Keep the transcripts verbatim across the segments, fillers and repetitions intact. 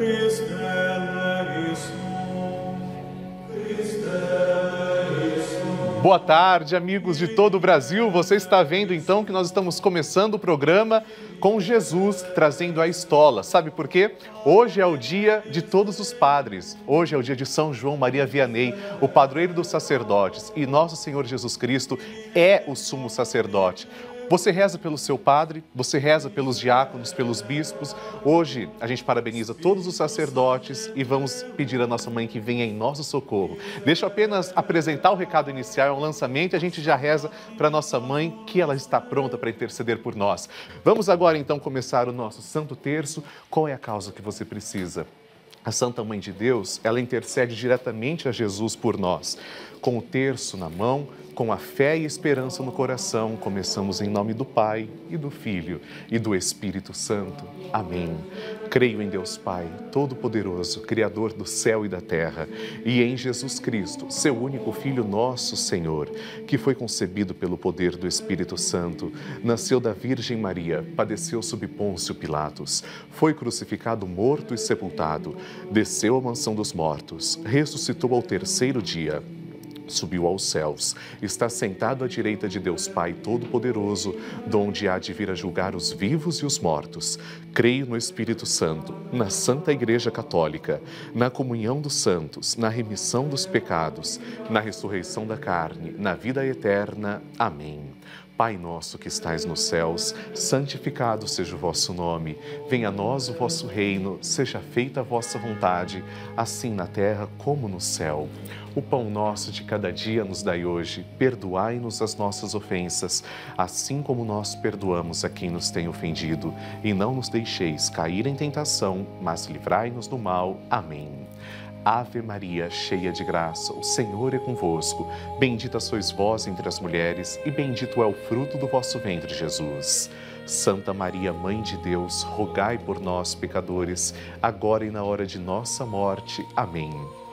Boa tarde, amigos de todo o Brasil. Você está vendo então que nós estamos começando o programa com Jesus trazendo a estola. Sabe por quê? Hoje é o dia de todos os padres. Hoje é o dia de São João Maria Vianney, o padroeiro dos sacerdotes. E nosso Senhor Jesus Cristo é o sumo sacerdote. Você reza pelo seu padre, você reza pelos diáconos, pelos bispos. Hoje a gente parabeniza todos os sacerdotes e vamos pedir à nossa mãe que venha em nosso socorro. Deixa eu apenas apresentar o recado inicial, é um lançamento e a gente já reza para nossa mãe que ela está pronta para interceder por nós. Vamos agora então começar o nosso Santo Terço. Qual é a causa que você precisa? A Santa Mãe de Deus, ela intercede diretamente a Jesus por nós. Com o terço na mão, com a fé e esperança no coração, começamos em nome do Pai, e do Filho, e do Espírito Santo. Amém. Creio em Deus Pai, Todo-Poderoso, Criador do céu e da terra, e em Jesus Cristo, seu único Filho, nosso Senhor, que foi concebido pelo poder do Espírito Santo, nasceu da Virgem Maria, padeceu sob Pôncio Pilatos, foi crucificado, morto e sepultado, desceu à mansão dos mortos, ressuscitou ao terceiro dia, subiu aos céus, está sentado à direita de Deus Pai Todo-Poderoso, donde há de vir a julgar os vivos e os mortos. Creio no Espírito Santo, na Santa Igreja Católica, na comunhão dos santos, na remissão dos pecados, na ressurreição da carne, na vida eterna. Amém. Pai nosso que estais nos céus, santificado seja o vosso nome. Venha a nós o vosso reino, seja feita a vossa vontade, assim na terra como no céu. O pão nosso de cada dia nos dai hoje, perdoai-nos as nossas ofensas, assim como nós perdoamos a quem nos tem ofendido. E não nos deixeis cair em tentação, mas livrai-nos do mal. Amém. Ave Maria, cheia de graça, o Senhor é convosco. Bendita sois vós entre as mulheres, e bendito é o fruto do vosso ventre, Jesus. Santa Maria, Mãe de Deus, rogai por nós, pecadores, agora e na hora de nossa morte. Amém.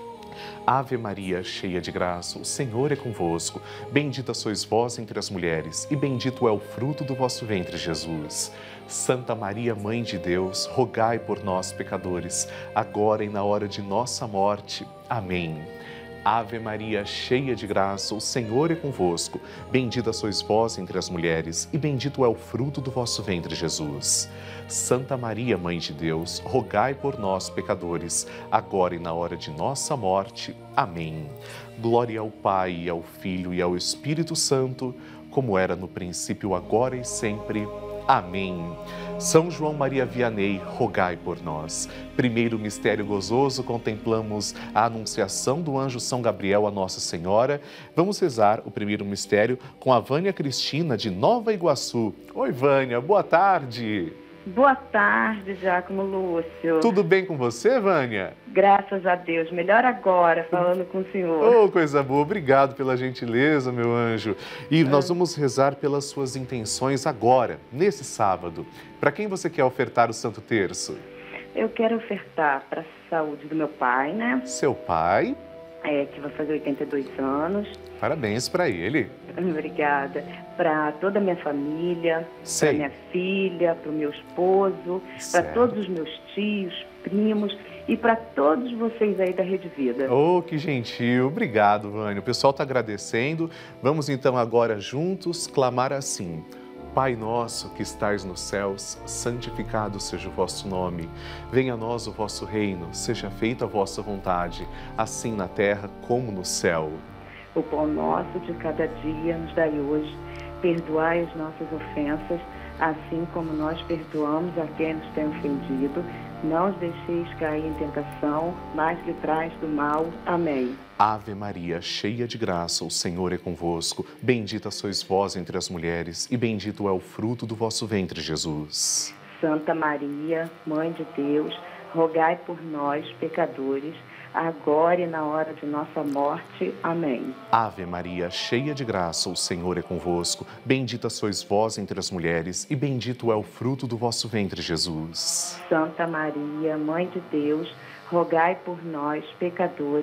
Ave Maria, cheia de graça, o Senhor é convosco. Bendita sois vós entre as mulheres, e bendito é o fruto do vosso ventre, Jesus. Santa Maria, Mãe de Deus, rogai por nós, pecadores, agora e na hora de nossa morte. Amém. Ave Maria, cheia de graça, o Senhor é convosco. Bendita sois vós entre as mulheres, e bendito é o fruto do vosso ventre, Jesus. Santa Maria, Mãe de Deus, rogai por nós, pecadores, agora e na hora de nossa morte. Amém. Glória ao Pai, e ao Filho e ao Espírito Santo, como era no princípio, agora e sempre. Amém. São João Maria Vianney, rogai por nós. Primeiro mistério gozoso, contemplamos a anunciação do anjo São Gabriel a Nossa Senhora. Vamos rezar o primeiro mistério com a Vânia Cristina, de Nova Iguaçu. Oi, Vânia, boa tarde. Boa tarde, Giacomo Lúcio. Tudo bem com você, Vânia? Graças a Deus. Melhor agora, falando com o senhor. Oh, coisa boa. Obrigado pela gentileza, meu anjo. E nós vamos rezar pelas suas intenções agora, nesse sábado. Para quem você quer ofertar o Santo Terço? Eu quero ofertar para a saúde do meu pai, né? Seu pai? É, que vai fazer oitenta e dois anos. Parabéns para ele. Obrigada. Para toda a minha família, para minha filha, para o meu esposo, para todos os meus tios, primos e para todos vocês aí da Rede Vida. Oh, que gentil. Obrigado, Vânia. O pessoal está agradecendo. Vamos então agora juntos clamar assim. Pai nosso que estais nos céus, santificado seja o vosso nome. Venha a nós o vosso reino, seja feita a vossa vontade, assim na terra como no céu. O pão nosso de cada dia nos dai hoje. Perdoai as nossas ofensas, assim como nós perdoamos a quem nos tem ofendido. Não os deixeis cair em tentação, mas livrai-nos do mal. Amém. Ave Maria, cheia de graça, o Senhor é convosco. Bendita sois vós entre as mulheres, e bendito é o fruto do vosso ventre, Jesus. Santa Maria, Mãe de Deus, rogai por nós, pecadores, agora e na hora de nossa morte. Amém. Ave Maria, cheia de graça, o Senhor é convosco. Bendita sois vós entre as mulheres, e bendito é o fruto do vosso ventre, Jesus. Santa Maria, Mãe de Deus, rogai por nós, pecadores,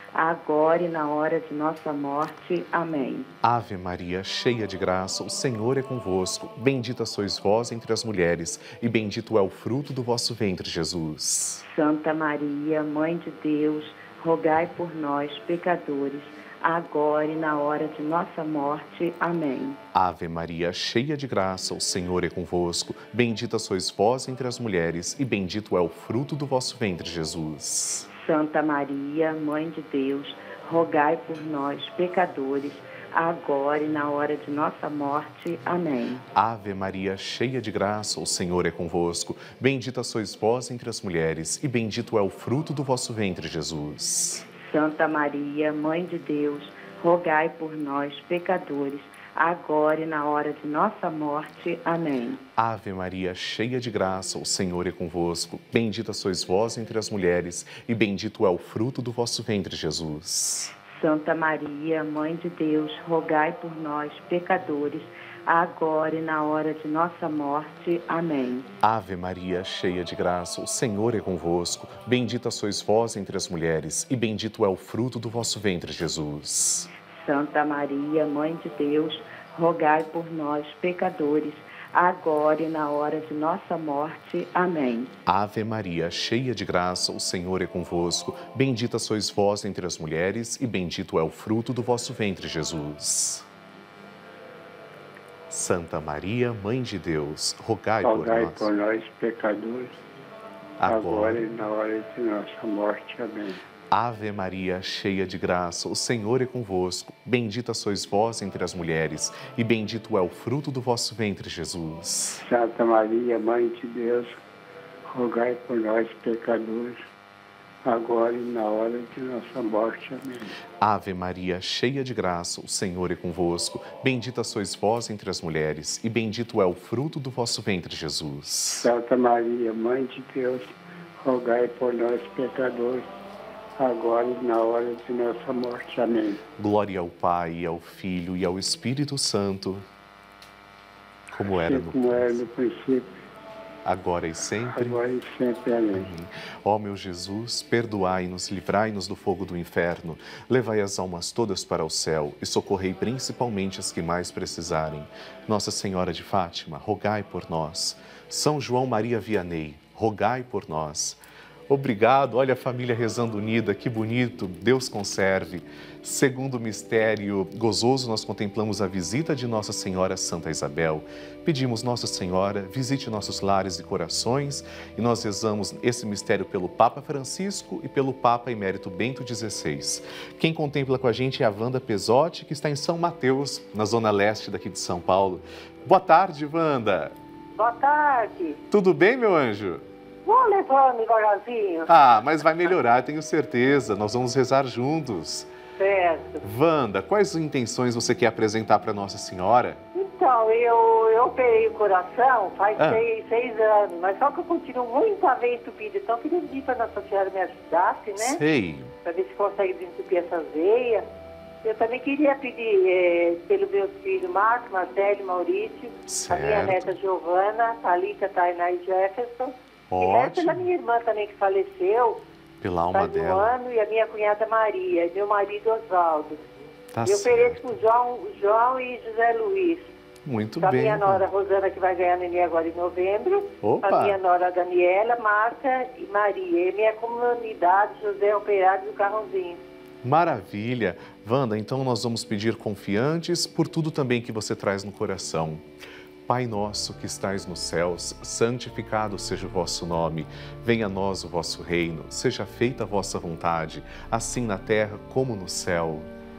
agora e na hora de nossa morte. Amém. Ave Maria, cheia de graça, o Senhor é convosco. Bendita sois vós entre as mulheres, e bendito é o fruto do vosso ventre, Jesus. Santa Maria, Mãe de Deus, rogai por nós, pecadores, agora e na hora de nossa morte. Amém. Ave Maria, cheia de graça, o Senhor é convosco. Bendita sois vós entre as mulheres, e bendito é o fruto do vosso ventre, Jesus. Santa Maria, Mãe de Deus, rogai por nós, pecadores, agora e na hora de nossa morte. Amém. Ave Maria, cheia de graça, o Senhor é convosco. Bendita sois vós entre as mulheres, e bendito é o fruto do vosso ventre, Jesus. Santa Maria, Mãe de Deus, rogai por nós, pecadores, agora e na hora de nossa morte. Amém. Ave Maria, cheia de graça, o Senhor é convosco. Bendita sois vós entre as mulheres, e bendito é o fruto do vosso ventre, Jesus. Santa Maria, Mãe de Deus, rogai por nós, pecadores, agora e na hora de nossa morte. Amém. Ave Maria, cheia de graça, o Senhor é convosco. Bendita sois vós entre as mulheres, e bendito é o fruto do vosso ventre, Jesus. Santa Maria, Mãe de Deus, rogai por nós, pecadores, agora e na hora de nossa morte. Amém. Ave Maria, cheia de graça, o Senhor é convosco. Bendita sois vós entre as mulheres, e bendito é o fruto do vosso ventre, Jesus. Santa Maria, Mãe de Deus, rogai, rogai por nós, por nós, pecadores, agora, agora e na hora de nossa morte. Amém. Ave Maria, cheia de graça, o Senhor é convosco. Bendita sois vós entre as mulheres, e bendito é o fruto do vosso ventre, Jesus. Santa Maria, Mãe de Deus, rogai por nós, pecadores, agora e na hora de nossa morte. Amém. Ave Maria, cheia de graça, o Senhor é convosco. Bendita sois vós entre as mulheres, e bendito é o fruto do vosso ventre, Jesus. Santa Maria, Mãe de Deus, rogai por nós, pecadores, agora e na hora de nossa morte. Amém. Glória ao Pai, ao Filho e ao Espírito Santo, como era no, como era no princípio, agora e sempre. agora e sempre. Amém. Ó meu Jesus, perdoai-nos, livrai-nos do fogo do inferno, levai as almas todas para o céu e socorrei principalmente as que mais precisarem. Nossa Senhora de Fátima, rogai por nós. São João Maria Vianney, rogai por nós. Obrigado, olha a família rezando unida, que bonito, Deus conserve. Segundo mistério gozoso, nós contemplamos a visita de Nossa Senhora Santa Isabel. Pedimos, Nossa Senhora, visite nossos lares e corações, e nós rezamos esse mistério pelo Papa Francisco e pelo Papa Emérito Bento dezesseis. Quem contempla com a gente é a Wanda Pesotti, que está em São Mateus, na zona leste daqui de São Paulo. Boa tarde, Wanda. Boa tarde. Tudo bem, meu anjo? Vou levando devagarzinho. Ah, mas vai melhorar, tenho certeza. Nós vamos rezar juntos. Certo. Wanda, quais intenções você quer apresentar para Nossa Senhora? Então, eu, eu operei o coração faz Ah. seis, seis anos, mas só que eu continuo muita vez entupido. Então, eu queria pedir para Nossa Senhora me ajudasse, né? Sei. Para ver se consegue desentupir essas veias. Eu também queria pedir é, pelos meus filhos, Marcos, Marcelo e Maurício, a minha Certo. neta Giovana, Thalita, Tainá e Jefferson. E Ótimo. pela minha irmã também que faleceu, Pela alma faz um dela. ano, e a minha cunhada Maria, e meu marido Oswaldo. Tá Eu certo. ofereço com João, João e José Luiz. Muito Para bem. minha nora Rosana, que vai ganhar neném agora em novembro. Opa. Para minha nora Daniela, Marta e Maria. E minha comunidade, José Operário do Carrãozinho. Maravilha. Wanda, então nós vamos pedir confiantes por tudo também que você traz no coração. Pai nosso que estais nos céus, santificado seja o vosso nome. Venha a nós o vosso reino. Seja feita a vossa vontade, assim na terra como no céu.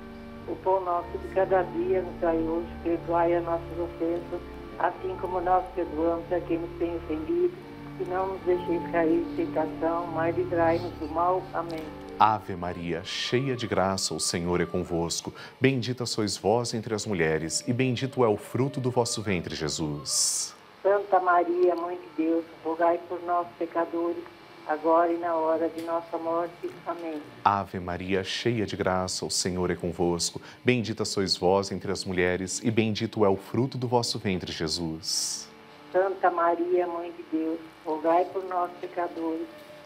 O pão nosso de cada dia nos dai hoje, perdoai as nossas ofensas, assim como nós perdoamos a quem nos tem ofendido. E não nos deixeis cair em tentação, mas livrai-nos do mal. Amém. Ave Maria, cheia de graça, o Senhor é convosco. Bendita sois vós entre as mulheres, e bendito é o fruto do vosso ventre, Jesus. Santa Maria, Mãe de Deus, rogai por nós, pecadores, agora e na hora de nossa morte. Amém. Ave Maria, cheia de graça, o Senhor é convosco. Bendita sois vós entre as mulheres, e bendito é o fruto do vosso ventre, Jesus. Santa Maria, Mãe de Deus, rogai por nós, pecadores,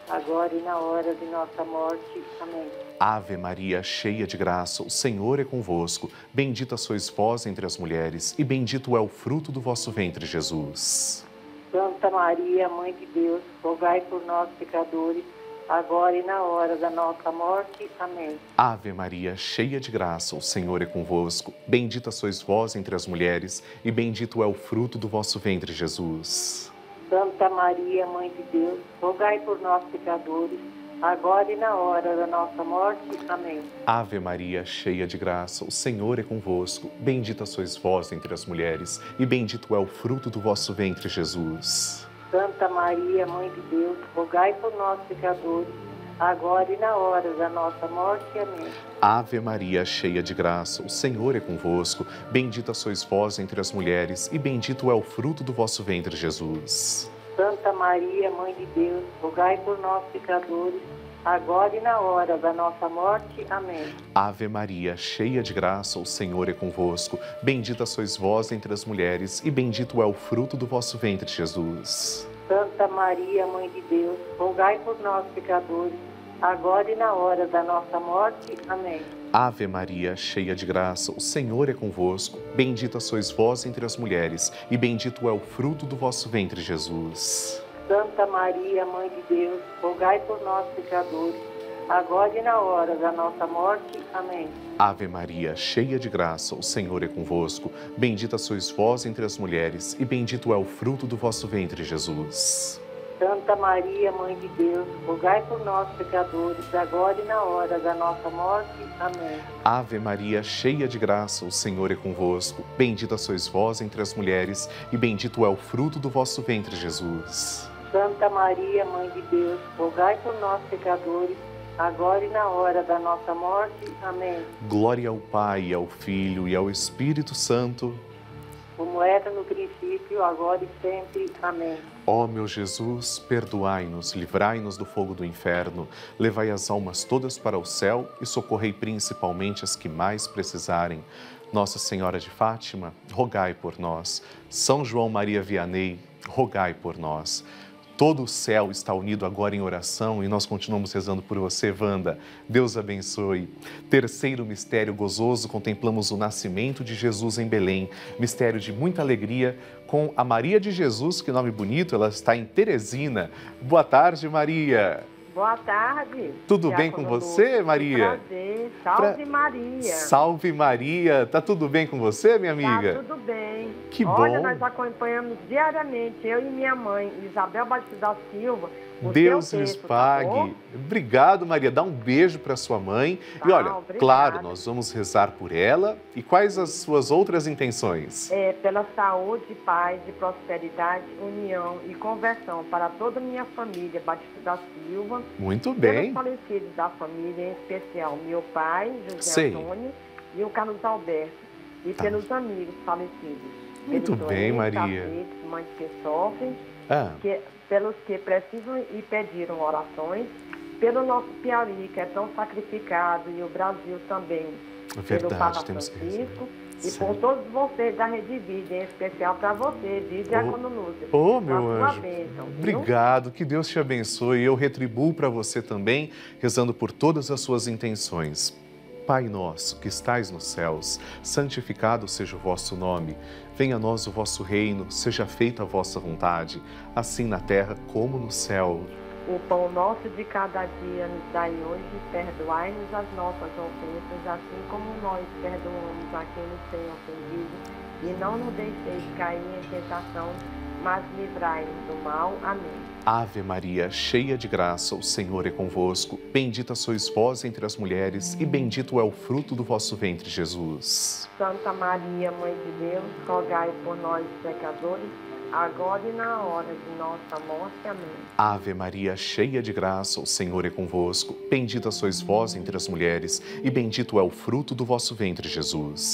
agora e na hora de nossa morte. Amém. Ave Maria, cheia de graça, o Senhor é convosco. Bendita sois vós entre as mulheres, e bendito é o fruto do vosso ventre, Jesus. Santa Maria, Mãe de Deus, rogai por nós, pecadores, agora e na hora da nossa morte. Amém. Ave Maria, cheia de graça, o Senhor é convosco. Bendita sois vós entre as mulheres, e bendito é o fruto do vosso ventre, Jesus. Santa Maria, Mãe de Deus, rogai por nós, pecadores, agora e na hora da nossa morte. Amém. Ave Maria, cheia de graça, o Senhor é convosco. Bendita sois vós entre as mulheres, e bendito é o fruto do vosso ventre, Jesus. Santa Maria, Mãe de Deus, rogai por nós, pecadores, agora e na hora da nossa morte. Amém. Ave Maria, cheia de graça, o Senhor é convosco. Bendita sois vós entre as mulheres, e bendito é o fruto do vosso ventre, Jesus. Santa Maria, Mãe de Deus, rogai por nós, pecadores, agora e na hora da nossa morte. Amém. Ave Maria, cheia de graça, o Senhor é convosco. Bendita sois vós entre as mulheres, e bendito é o fruto do vosso ventre, Jesus. Santa Maria, Mãe de Deus, rogai por nós, pecadores, agora e na hora da nossa morte. Amém. Ave Maria, cheia de graça, o Senhor é convosco. Bendita sois vós entre as mulheres, e bendito é o fruto do vosso ventre, Jesus. Santa Maria, Mãe de Deus, rogai por nós, pecadores, agora e na hora da nossa morte. Amém. Ave Maria, cheia de graça, o Senhor é convosco. Bendita sois vós entre as mulheres, e bendito é o fruto do vosso ventre, Jesus. Santa Maria, Mãe de Deus, rogai por nós, pecadores, agora e na hora da nossa morte. Amém. Ave Maria, cheia de graça, o Senhor é convosco. Bendita sois vós entre as mulheres, e bendito é o fruto do vosso ventre, Jesus. Santa Maria, Mãe de Deus, rogai por nós, pecadores, agora e na hora da nossa morte. Amém. Glória ao Pai, ao Filho e ao Espírito Santo, como era no princípio, agora e sempre. Amém. Ó meu Jesus, perdoai-nos, livrai-nos do fogo do inferno, levai as almas todas para o céu e socorrei principalmente as que mais precisarem. Nossa Senhora de Fátima, rogai por nós. São João Maria Vianney, rogai por nós. Todo o céu está unido agora em oração e nós continuamos rezando por você, Wanda. Deus abençoe. Terceiro mistério gozoso, contemplamos o nascimento de Jesus em Belém. Mistério de muita alegria com a Maria de Jesus, que nome bonito, ela está em Teresina. Boa tarde, Maria. Boa tarde. Tudo bem com você, Maria? Prazer. Salve pra... Maria. Salve Maria. Tá tudo bem com você, minha amiga? Tá tudo bem. Que Olha, bom. nós acompanhamos diariamente, eu e minha mãe, Isabel Batista da Silva. O Deus seu lhes texto, pague. tá bom? Obrigado, Maria. Dá um beijo para sua mãe. Tá, e olha, obrigada. claro, nós vamos rezar por ela. E quais as suas outras intenções? É, pela saúde, paz e prosperidade, união e conversão para toda a minha família Batista da Silva. Muito bem. Pelos falecidos da família, em especial meu pai, José Sei. Antônio, e o Carlos Alberto. E Tá. pelos amigos falecidos. Muito pelos bem, doentes, Maria. aflitos, mães que sofrem, Ah, que, pelos que precisam e pediram orações, pelo nosso Piauí, que é tão sacrificado, e o Brasil também, pelo Papa verdade, temos que rezar. Francisco, e Sim. por todos vocês da Rede Vida, em especial para você, viu, Diácono Lúcia. Ô, meu a sua anjo. bênção, viu? Obrigado, que Deus te abençoe. Eu retribuo para você também, rezando por todas as suas intenções. Pai nosso, que estais nos céus, santificado seja o vosso nome. Venha a nós o vosso reino, seja feita a vossa vontade, assim na terra como no céu. O pão nosso de cada dia nos dai hoje, perdoai-nos as nossas ofensas, assim como nós perdoamos a quem nos tem ofendido. E não nos deixeis cair em tentação, mas livrai-nos do mal. Amém. Ave Maria, cheia de graça, o Senhor é convosco. Bendita sois vós entre as mulheres, e bendito é o fruto do vosso ventre, Jesus. Santa Maria, Mãe de Deus, rogai por nós, pecadores, agora e na hora de nossa morte. Amém. Ave Maria, cheia de graça, o Senhor é convosco. Bendita sois vós entre as mulheres, e bendito é o fruto do vosso ventre, Jesus.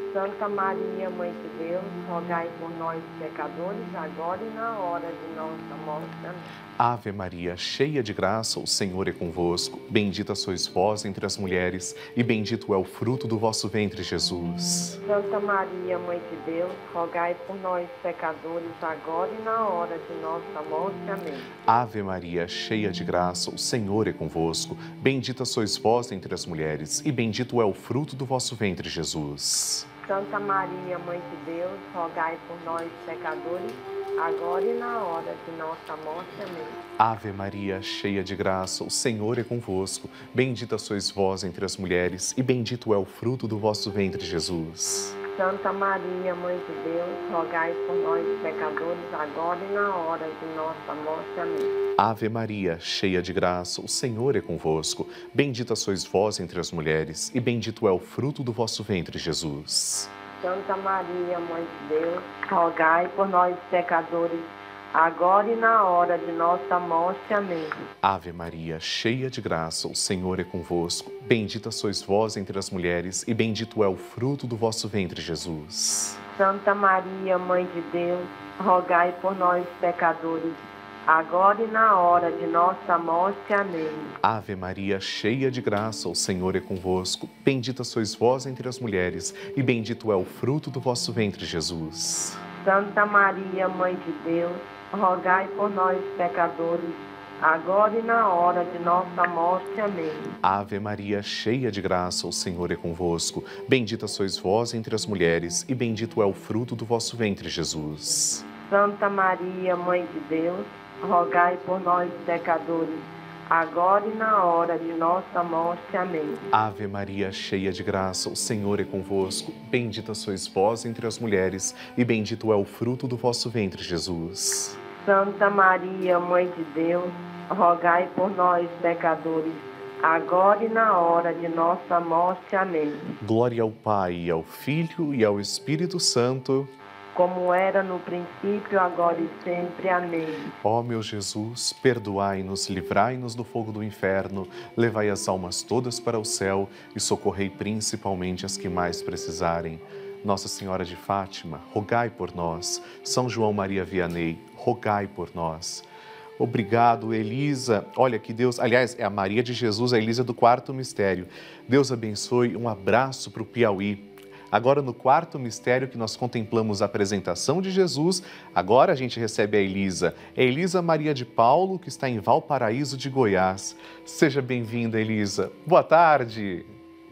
Santa Maria, Mãe de Deus, rogai por nós, pecadores, agora e na hora de nossa morte. Amém. Ave Maria, cheia de graça, o Senhor é convosco. Bendita sois vós entre as mulheres, e bendito é o fruto do vosso ventre, Jesus. Santa Maria, Mãe de Deus, rogai por nós, pecadores, agora e na hora de nossa morte. Amém. Ave Maria, cheia de graça, o Senhor é convosco. Bendita sois vós entre as mulheres, e bendito é o fruto do vosso ventre, Jesus. Santa Maria, Mãe de Deus, rogai por nós, pecadores, agora e na hora de nossa morte. Amém. Ave Maria, cheia de graça, o Senhor é convosco. Bendita sois vós entre as mulheres, e bendito é o fruto do vosso ventre, Jesus. Santa Maria, Mãe de Deus, rogai por nós, pecadores, agora e na hora de nossa morte. Amém. Ave Maria, cheia de graça, o Senhor é convosco. Bendita sois vós entre as mulheres, e bendito é o fruto do vosso ventre, Jesus. Santa Maria, Mãe de Deus, rogai por nós, pecadores, agora e na hora de nossa morte. Amém. Ave Maria, cheia de graça, o Senhor é convosco. Bendita sois vós entre as mulheres, e bendito é o fruto do vosso ventre, Jesus. Santa Maria, Mãe de Deus, rogai por nós, pecadores, agora e na hora de nossa morte. Amém. Ave Maria, cheia de graça, o Senhor é convosco. Bendita sois vós entre as mulheres, e bendito é o fruto do vosso ventre, Jesus. Santa Maria, Mãe de Deus, rogai por nós, pecadores, agora e na hora de nossa morte. Amém. Ave Maria, cheia de graça, o Senhor é convosco. Bendita sois vós entre as mulheres, e bendito é o fruto do vosso ventre, Jesus. Santa Maria, Mãe de Deus, rogai por nós, pecadores, agora e na hora de nossa morte. Amém. Ave Maria, cheia de graça, o Senhor é convosco. Bendita sois vós entre as mulheres, e bendito é o fruto do vosso ventre, Jesus. Santa Maria, Mãe de Deus, rogai por nós, pecadores, agora e na hora de nossa morte. Amém. Glória ao Pai, e ao Filho e ao Espírito Santo, como era no princípio, agora e sempre. Amém. Ó meu Jesus, perdoai-nos, livrai-nos do fogo do inferno, levai as almas todas para o céu e socorrei principalmente as que mais precisarem. Nossa Senhora de Fátima, rogai por nós. São João Maria Vianney, rogai por nós. Obrigado, Elisa. Olha que Deus, aliás, é a Maria de Jesus, a Elisa do quarto mistério. Deus abençoe, um abraço para o Piauí. Agora, no quarto mistério que nós contemplamos a apresentação de Jesus, agora a gente recebe a Elisa. É Elisa Maria de Paulo, que está em Valparaíso de Goiás. Seja bem-vinda, Elisa. Boa tarde.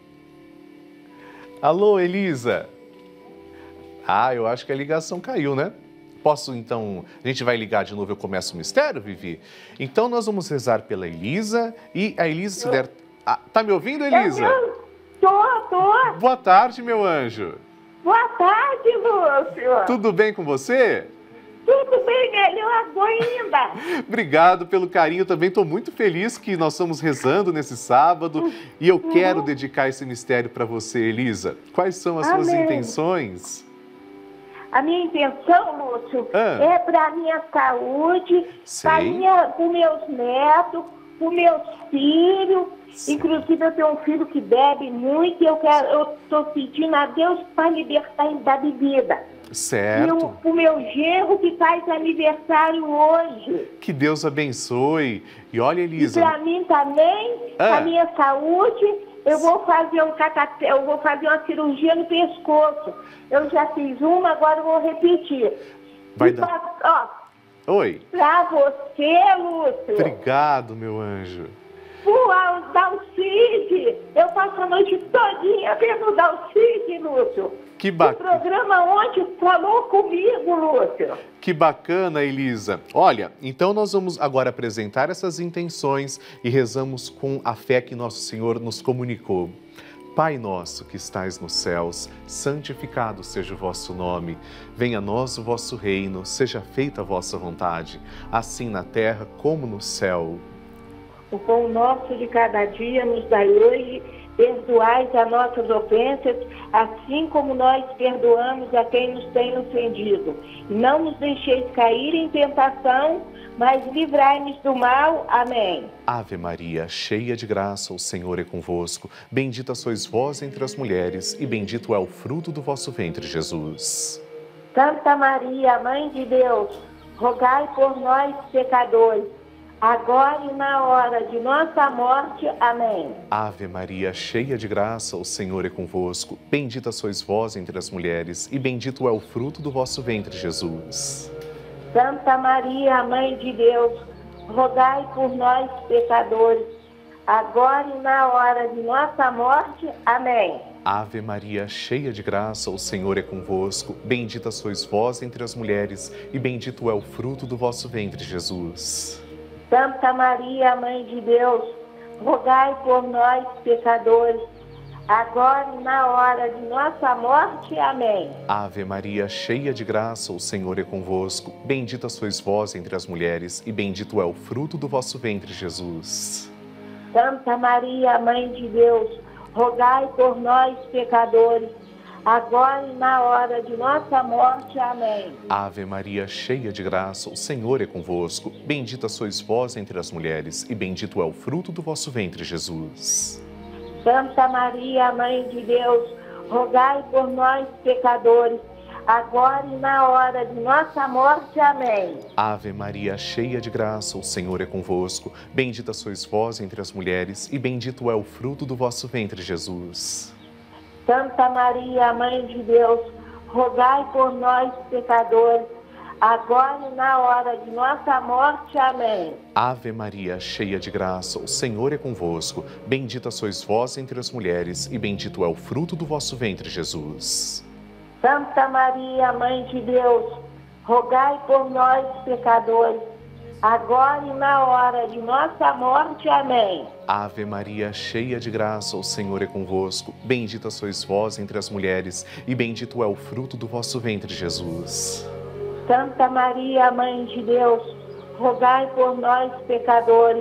Alô, Elisa. Ah, eu acho que a ligação caiu, né? Posso, então, a gente vai ligar de novo, eu começo o mistério, Vivi? Então, nós vamos rezar pela Elisa e a Elisa, se der... Ah, tá me ouvindo, Elisa? Tô, tô. Boa tarde, meu anjo. Boa tarde, Lúcio. Tudo bem com você? Tudo bem, melhor ainda. Obrigado pelo carinho, também estou muito feliz que nós estamos rezando nesse sábado e eu quero dedicar esse mistério para você, Elisa. Quais são as suas Amém. intenções? A minha intenção, Lúcio, Ah. é para a minha saúde, para Sei. os meus netos, para os meus filhos. Inclusive, eu tenho um filho que bebe muito e eu quero, eu estou pedindo a Deus para libertar ele da bebida. Certo. E o, o meu genro que faz aniversário hoje. Que Deus abençoe. E olha, E Elisa... para mim também, Ah. a minha saúde, eu vou fazer um catate... eu vou fazer uma cirurgia no pescoço. Eu já fiz uma, agora eu vou repetir. Vai E dar- pra, ó, Oi. pra você, Lúcio, Obrigado, meu anjo. o Dalcide, eu passo a noite todinha vendo o Dalcide, Lúcio. Que O bacana. programa ontem falou comigo, Lúcio. Que bacana, Elisa. Olha, então nós vamos agora apresentar essas intenções e rezamos com a fé que nosso Senhor nos comunicou. Pai nosso que estais nos céus, santificado seja o vosso nome. Venha a nós o vosso reino, seja feita a vossa vontade, assim na terra como no céu. O pão nosso de cada dia nos dai hoje. Perdoai as nossas ofensas, assim como nós perdoamos a quem nos tem ofendido. E não nos deixeis cair em tentação, mas livrai-nos do mal. Amém. Ave Maria, cheia de graça, o Senhor é convosco. Bendita sois vós entre as mulheres, e bendito é o fruto do vosso ventre, Jesus. Santa Maria, Mãe de Deus, rogai por nós, pecadores, agora e na hora de nossa morte. Amém. Ave Maria, cheia de graça, o Senhor é convosco. Bendita sois vós entre as mulheres, e bendito é o fruto do vosso ventre, Jesus. Santa Maria, Mãe de Deus, rogai por nós, pecadores, agora e na hora de nossa morte. Amém. Ave Maria, cheia de graça, o Senhor é convosco. Bendita sois vós entre as mulheres, e bendito é o fruto do vosso ventre, Jesus. Santa Maria, Mãe de Deus, rogai por nós, pecadores, agora e na hora de nossa morte. Amém. Ave Maria, cheia de graça, o Senhor é convosco. Bendita sois vós entre as mulheres, e bendito é o fruto do vosso ventre, Jesus. Santa Maria, Mãe de Deus, rogai por nós, pecadores, agora e na hora de nossa morte. Amém. Ave Maria, cheia de graça, o Senhor é convosco. Bendita sois vós entre as mulheres, e bendito é o fruto do vosso ventre, Jesus. Santa Maria, Mãe de Deus, rogai por nós, pecadores, agora e na hora de nossa morte. Amém. Ave Maria, cheia de graça, o Senhor é convosco. Bendita sois vós entre as mulheres, e bendito é o fruto do vosso ventre, Jesus. Santa Maria, Mãe de Deus, rogai por nós, pecadores, agora e na hora de nossa morte. Amém. Ave Maria, cheia de graça, o Senhor é convosco. Bendita sois vós entre as mulheres, e bendito é o fruto do vosso ventre, Jesus. Santa Maria, Mãe de Deus, rogai por nós, pecadores, agora e na hora de nossa morte. Amém. Ave Maria, cheia de graça, o Senhor é convosco. Bendita sois vós entre as mulheres, e bendito é o fruto do vosso ventre, Jesus. Santa Maria, Mãe de Deus, rogai por nós, pecadores,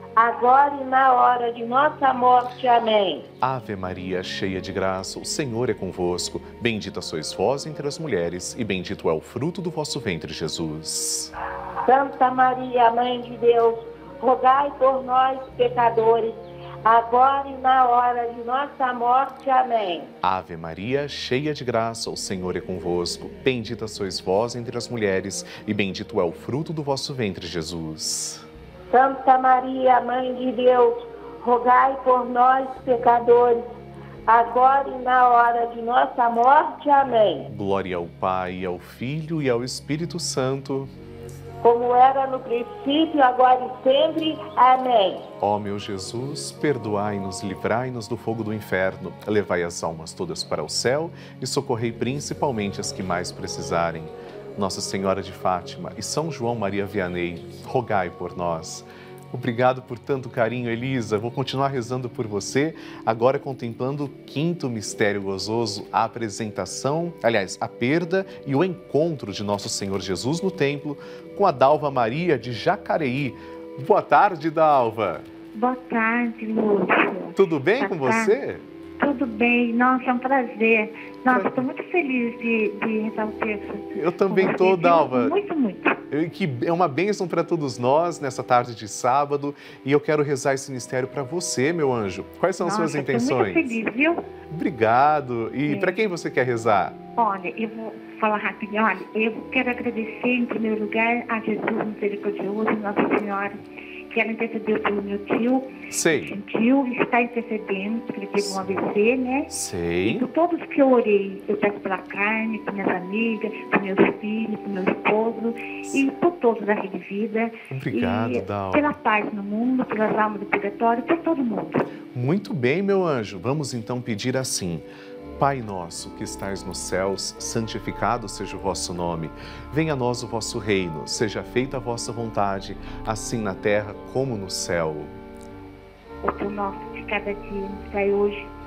agora e na hora de nossa morte. Amém. Ave Maria, cheia de graça, o Senhor é convosco. Bendita sois vós entre as mulheres, e bendito é o fruto do vosso ventre, Jesus. Santa Maria, Mãe de Deus, rogai por nós, pecadores, agora e na hora de nossa morte. Amém. Ave Maria, cheia de graça, o Senhor é convosco. Bendita sois vós entre as mulheres, e bendito é o fruto do vosso ventre, Jesus. Santa Maria, Mãe de Deus, rogai por nós, pecadores, agora e na hora de nossa morte. Amém. Glória ao Pai, ao Filho e ao Espírito Santo, como era no princípio, agora e sempre. Amém. Ó meu Jesus, perdoai-nos, livrai-nos do fogo do inferno, levai as almas todas para o céu e socorrei principalmente as que mais precisarem. Nossa Senhora de Fátima e São João Maria Vianney, rogai por nós. Obrigado por tanto carinho, Elisa. Vou continuar rezando por você, agora contemplando o quinto mistério gozoso, a apresentação, aliás, a perda e o encontro de Nosso Senhor Jesus no templo com a Dalva Maria de Jacareí. Boa tarde, Dalva. Boa tarde, Lúcio. Tudo bem Boa com tarde. você? Tudo bem. Nossa, é um prazer. Nossa, estou muito feliz de, de rezar o texto. Eu também com estou, você, Dalva. Muito, muito. Eu- Que é uma bênção para todos nós nessa tarde de sábado e eu quero rezar esse mistério para você, meu anjo. Quais são as Nossa, suas estou intenções? muito feliz, viu? Obrigado. E Sim. para quem você quer rezar? Olha, eu vou falar rapidinho. Olha, eu quero agradecer, em primeiro lugar, a Jesus misericordioso, Nossa Senhora, que ela intercedeu pelo meu tio. Sei. Sentiu, está intercedendo, porque ele teve um A V C, né? E Sei. por todos que eu orei, eu peço pela carne, por minhas amigas, por meus filhos, por meu esposo e por todos da Rede Vida. Obrigado, e Dalva. pela paz no mundo, pelas almas do purgatório, por todo mundo. Muito bem, meu anjo. Vamos então pedir assim. Pai nosso que estais nos céus, santificado seja o vosso nome. Venha a nós o vosso reino, seja feita a vossa vontade, assim na terra como no céu. O pão nosso de cada dia nos dai hoje.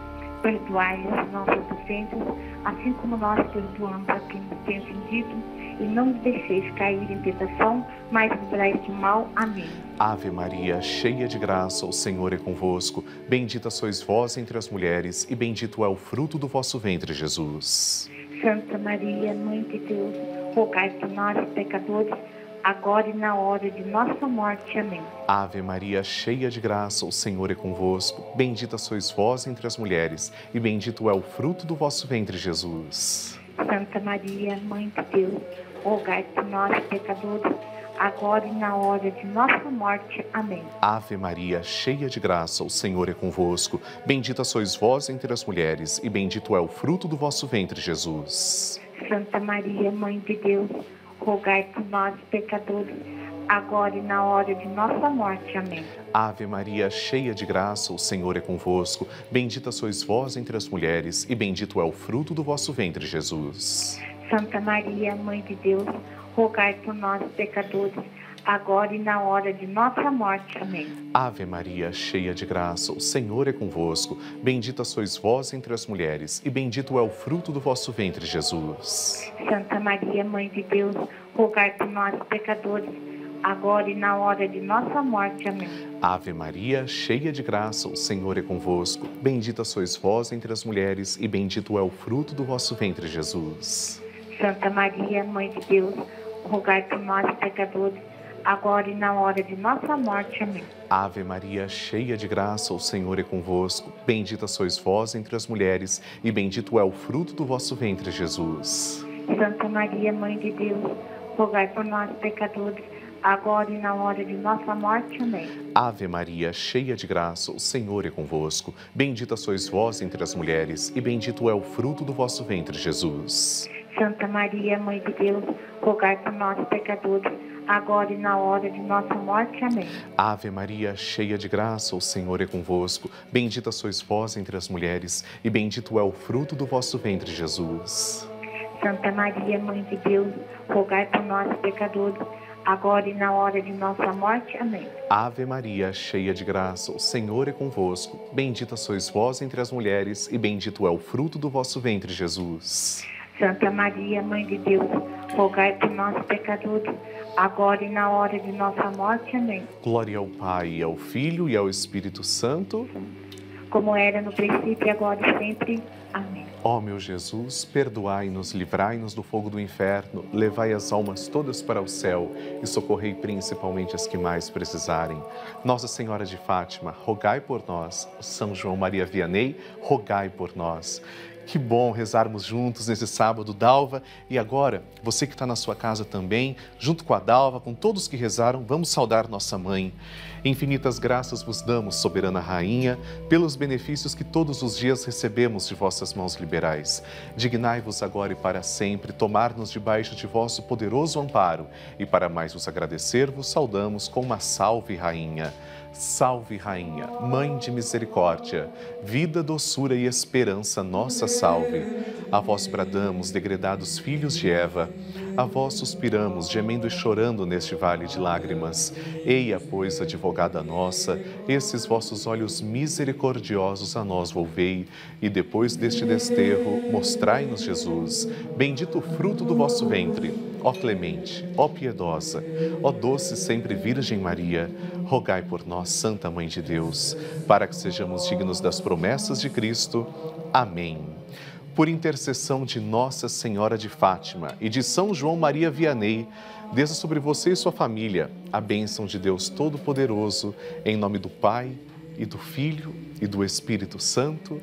perdoai as nossas ofensas, assim como nós perdoamos a quem nos tem ofendido, e não nos deixeis cair em tentação, mas livrai do mal. Amém. Ave Maria, cheia de graça, o Senhor é convosco. Bendita sois vós entre as mulheres, e bendito é o fruto do vosso ventre, Jesus. Santa Maria, Mãe de Deus, rogai por nós, pecadores, agora e na hora de nossa morte. Amém. Ave Maria, cheia de graça, o Senhor é convosco. Bendita sois vós entre as mulheres, e bendito é o fruto do vosso ventre, Jesus. Santa Maria, Mãe de Deus, rogai por nós, pecadores, agora e na hora de nossa morte. Amém. Ave Maria, cheia de graça, o Senhor é convosco. Bendita sois vós entre as mulheres, e bendito é o fruto do vosso ventre, Jesus. Santa Maria, Mãe de Deus, rogai por nós, pecadores, agora e na hora de nossa morte. Amém. Ave Maria, cheia de graça, o Senhor é convosco. Bendita sois vós entre as mulheres, e bendito é o fruto do vosso ventre, Jesus. Santa Maria, Mãe de Deus, rogai por nós, pecadores, agora e na hora de nossa morte. Amém. Ave Maria, cheia de graça, o Senhor é convosco. Bendita sois vós entre as mulheres, e bendito é o fruto do vosso ventre, Jesus. Santa Maria, Mãe de Deus, rogai por nós, pecadores, agora e na hora de nossa morte. Amém. Ave Maria, cheia de graça, o Senhor é convosco. Bendita sois vós entre as mulheres, e bendito é o fruto do vosso ventre, Jesus. Santa Maria, Mãe de Deus, rogai por nós, pecadores, agora e na hora de nossa morte. Amém. Ave Maria, cheia de graça, o Senhor é convosco. Bendita sois vós entre as mulheres, e bendito é o fruto do vosso ventre, Jesus. Santa Maria, Mãe de Deus, rogai por nós, pecadores, agora e na hora de nossa morte. Amém. Ave Maria, cheia de graça, o Senhor é convosco. Bendita sois vós entre as mulheres, e bendito é o fruto do vosso ventre, Jesus. Santa Maria, Mãe de Deus, rogai por nós, pecadores, agora e na hora de nossa morte. Amém. Ave Maria, cheia de graça, o Senhor é convosco. Bendita sois vós entre as mulheres, e bendito é o fruto do vosso ventre, Jesus. Santa Maria, Mãe de Deus, rogai por nós, pecadores, agora e na hora de nossa morte. Amém. Ave Maria, cheia de graça, o Senhor é convosco. Bendita sois vós entre as mulheres, e bendito é o fruto do vosso ventre, Jesus. Santa Maria, Mãe de Deus, rogai por nós, pecadores, agora e na hora de nossa morte. Amém. Glória ao Pai, ao Filho e ao Espírito Santo, como era no princípio, agora e sempre. Amém. Ó meu Jesus, perdoai-nos, livrai-nos do fogo do inferno, levai as almas todas para o céu e socorrei principalmente as que mais precisarem. Nossa Senhora de Fátima, rogai por nós. São João Maria Vianney, rogai por nós. Que bom rezarmos juntos nesse sábado, Dalva. E agora, você que está na sua casa também, junto com a Dalva, com todos que rezaram, vamos saudar nossa mãe. Infinitas graças vos damos, soberana rainha, pelos benefícios que todos os dias recebemos de vossas mãos liberais. Dignai-vos agora e para sempre tomar-nos debaixo de vosso poderoso amparo. E para mais vos agradecer, vos saudamos com uma salve, rainha. Salve, rainha, mãe de misericórdia, vida, doçura e esperança, nossa salve. A vós bradamos, degredados filhos de Eva, a vós suspiramos, gemendo e chorando neste vale de lágrimas. Eia, pois, advogada nossa, esses vossos olhos misericordiosos a nós volvei, e depois deste desterro, mostrai-nos Jesus, bendito o fruto do vosso ventre. Ó clemente, ó piedosa, ó doce sempre Virgem Maria, rogai por nós, Santa Mãe de Deus, para que sejamos dignos das promessas de Cristo. Amém. Por intercessão de Nossa Senhora de Fátima e de São João Maria Vianney, desça sobre você e sua família a bênção de Deus Todo-Poderoso, em nome do Pai, e do Filho, e do Espírito Santo.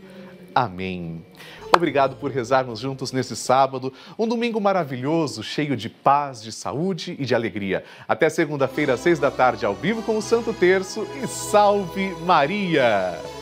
Amém. Obrigado por rezarmos juntos nesse sábado, um domingo maravilhoso, cheio de paz, de saúde e de alegria. Até segunda-feira, às seis da tarde, ao vivo com o Santo Terço, e salve Maria!